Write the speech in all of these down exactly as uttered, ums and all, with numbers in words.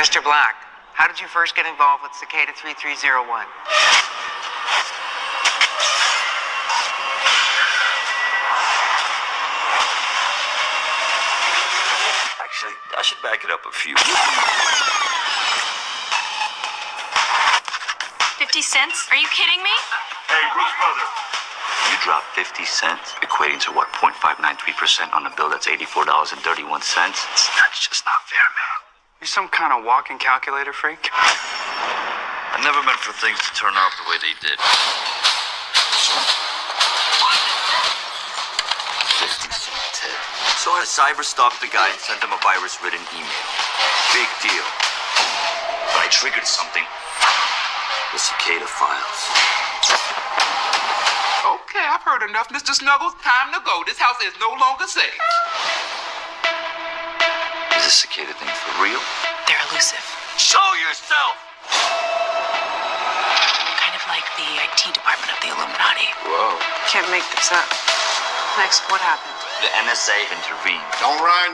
Mister Black, how did you first get involved with Cicada three three zero one? Actually, I should back it up a few. Fifty cents? Are you kidding me? Hey, Bruce brother. You dropped fifty cents, equating to what, zero point five nine three percent on a bill that's eighty-four dollars and thirty-one cents? That's just not fair, man. You're some kind of walking calculator freak? I never meant for things to turn out the way they did. fifty cent tip. So I cyber-stalked the guy and sent him a virus-ridden email. Big deal. But I triggered something. The Cicada files. Okay, I've heard enough, Mister Snuggles. Time to go. This house is no longer safe. Is this Cicada thing for real? They're elusive. Show yourself! Kind of like the I T department of the Illuminati. Whoa. Can't make this up. Next, what happened? The N S A intervened. Don't run.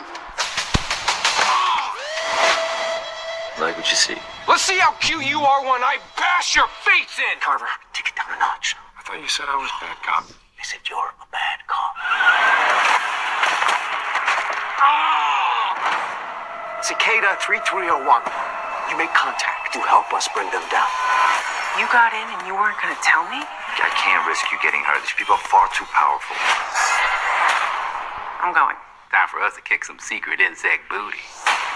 Like what you see? Let's see how cute you are when I bash your face in. Carver, take it down a notch. I thought you said I was a bad cop. They said you're a bad cop. Cicada three three zero one. You make contact. You help us bring them down. You got in and you weren't gonna tell me? I can't risk you getting hurt. These people are far too powerful. I'm going. Time for us to kick some secret insect booty.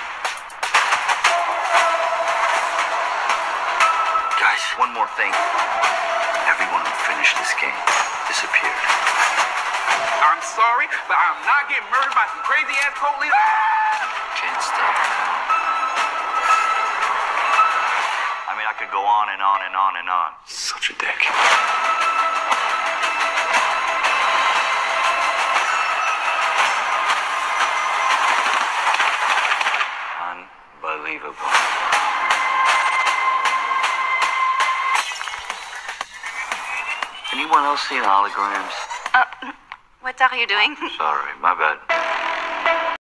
Guys, one more thing. Everyone who finished this game disappeared. I'm sorry, but I'm not getting murdered by some crazy-ass police. Can't stop now. I mean, I could go on and on and on and on. Such a dick. Unbelievable. Anyone else seeing holograms? Uh, what are you doing? Sorry, my bad.